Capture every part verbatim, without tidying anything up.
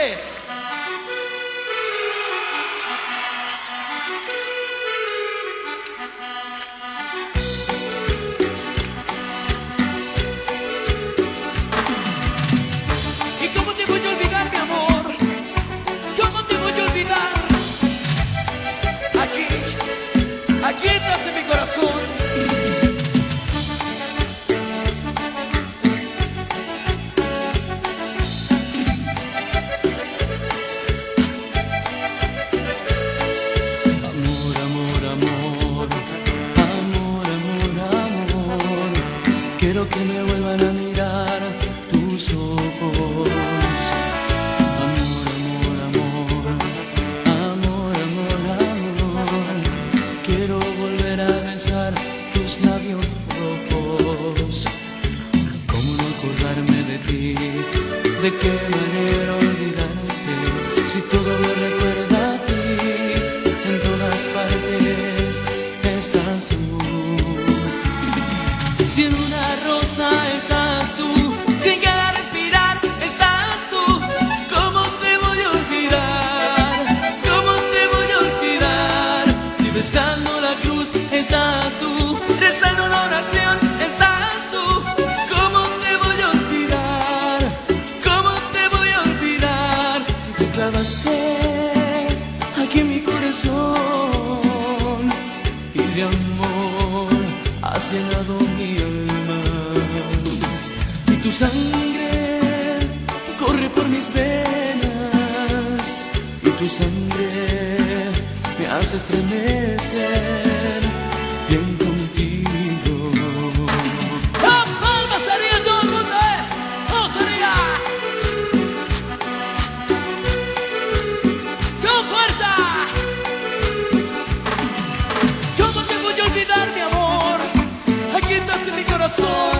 ustedes. ¿Y cómo te voy a olvidar, mi amor? ¿Cómo te voy a olvidar? Aquí, aquí estás en mi corazón. Quiero que me vuelvan a mirar tus ojos. Amor, amor, amor, amor, amor, amor. Quiero volver a besar tus labios rojos. ¿Cómo no acordarme de ti? ¿De qué manera olvidarte? Si todo me recuerda a ti, en todas partes estás tú. Si en una rosa estás tú, sin querer respirar estás tú, ¿cómo te voy a olvidar? ¿Cómo te voy a olvidar? Si besando la cruz estás tú, rezando una oración estás tú, ¿cómo te voy a olvidar? ¿Cómo te voy a olvidar? Si te clavaste aquí en mi corazón y de amor has llenado mi alma, y tu sangre corre por mis venas, y tu sangre me hace estremecer bien contigo. ¡La palma sería todo el mundo, eh! ¡Oh, sería! ¡Con fuerza! ¿Cómo te voy a olvidar, mi amor? Aquí estás en mi corazón.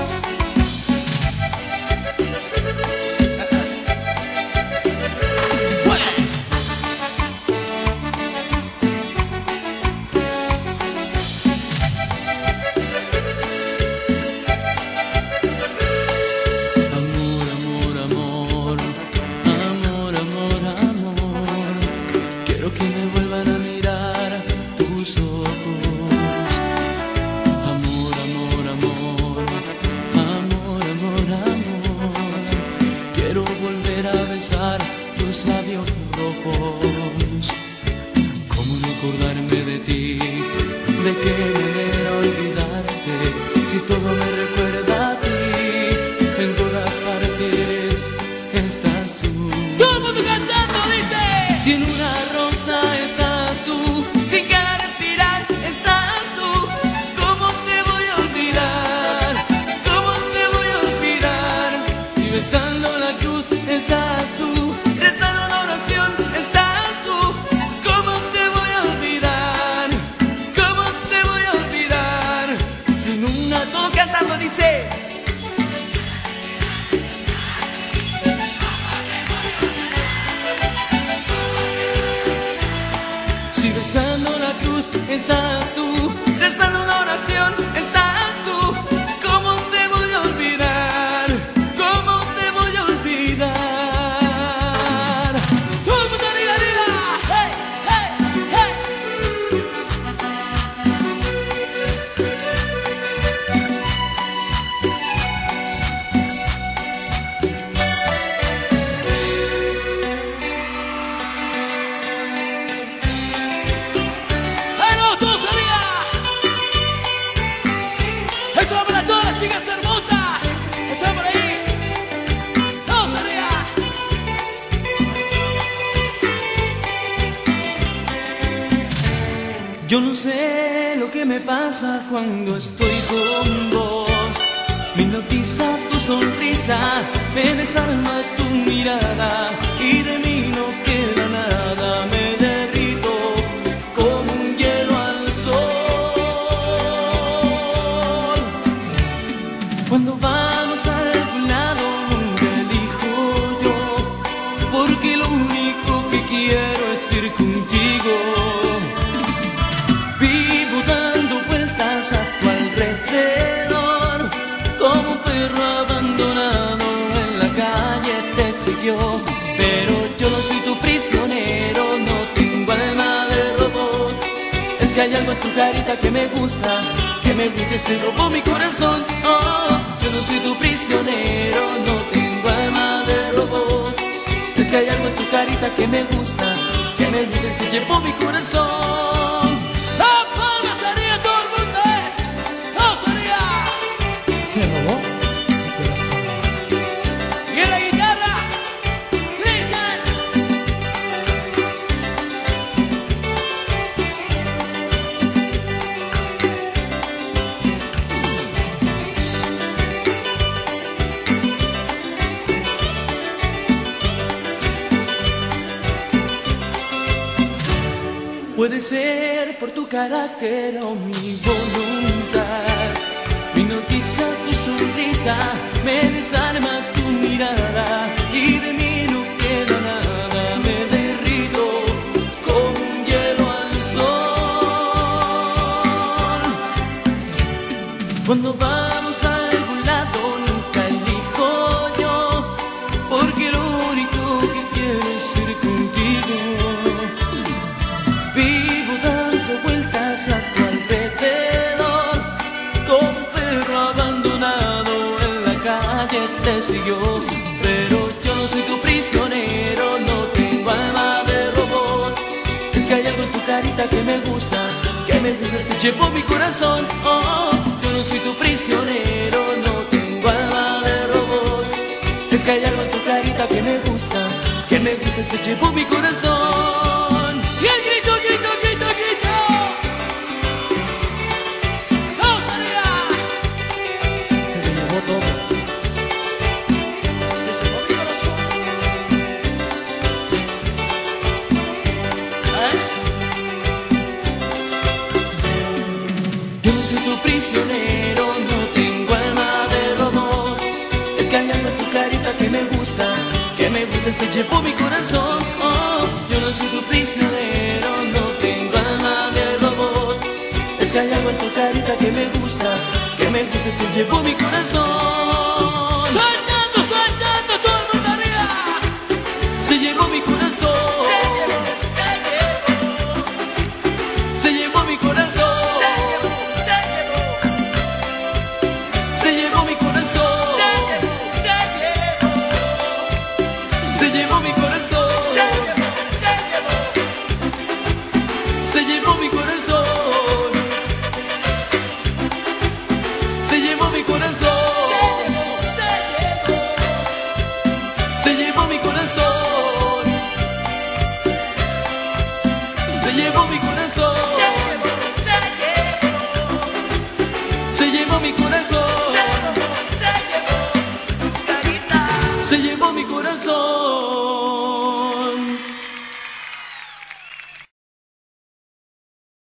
Amor, amor, amor, amor, amor, amor. Quiero que me vuelvan a mirar tus ojos. Amor, amor, amor, amor, amor, amor. Quiero volver a besar tus labios rojos. ¿Cómo no acordarme de ti? ¿De qué manera olvidarte? Si todo me recuerda a ti, en todas partes estás tú. ¿Cómo tú cantando dice? Si en una rosa estás tú, sin querer respirar estás tú, ¿cómo te voy a olvidar? ¿Cómo te voy a olvidar? Si besando la cruz estás tú, rezando una oración estás tú, ¿cómo te voy a olvidar? ¿Cómo te voy a olvidar? Si en una todo cantando dice. Si besando la cruz estás tú, rezando una oración estás tú, ¿cómo te voy a olvidar? ¿Cómo te voy a olvidar? ¡Todo el mundo arriba, arriba! ¡Hey, hey, hey! ¡Ay, no! ¡Todos arriba! ¡Eso va para todas las chicas hermosas! ¡Eso va por ahí! ¡Todos arriba! Yo no sé lo que me pasa cuando estoy con vos. Me hipnotiza tu sonrisa, me desarma tu mirada, y de mí no queda nada. Me derrito como un hielo al sol. Cuando vamos a algún lado nunca elijo yo, porque lo único que quiero es ir contigo. Vivo dando vueltas a tu alrededor, como un perro abandonado en la calle te siguió, pero yo yo no soy tu prisionero, no tengo alma de robot. Es que hay algo en tu carita que me gusta, que me gusta y se robó mi corazón. Oh, yo no soy tu prisionero, no tengo alma de robot. Es que hay algo en tu carita que me gusta, que me gusta y se llevó mi corazón. ¡La palma sería todo el mundo! ¡No sería! Se robó mi corazón. Y en la guitarra, Cristian. Puede ser por tu carácter o mi voluntad, mi noticia, tu sonrisa, me desarma tu mirada y de mí no queda nada, me derrito como un hielo al sol. Cuando vamos a algún lado nunca elijo yo, porque lo único que quiero es ir contigo. Vivo dando vueltas a tu alrededor, como un perro abandonado en la calle te siguió. Pero yo no soy tu prisionero, no tengo alma de robot. Es que hay algo en tu carita que me gusta, que me gusta, se llevó mi corazón. Oh, yo no soy tu prisionero, no tengo alma de robot. Es que hay algo en tu carita que me gusta, que me gusta, se llevó mi corazón. Y el grito, grito, grito, grito. ¡No sería! Se le llevó todo. Se llevó mi corazón. ¿Eh? Yo no soy tu prisionero, no tengo alma de robot. Es que hay algo en tu carita que me gusta, que me gusta, se llevó mi corazón. Oh, yo no soy tu prisionero, no tengo alma de robot. Es que hay algo en tu carita que me gusta, que me gusta, se llevó mi corazón. Soltando, soltando, todo el mundo arriba. Se llevó mi corazón. Se llevó mi corazón. Se llevó mi corazón. Se llevó mi corazón. Se llevó mi corazón. Se llevó mi corazón. Se llevó mi corazón. Se llevó mi corazón.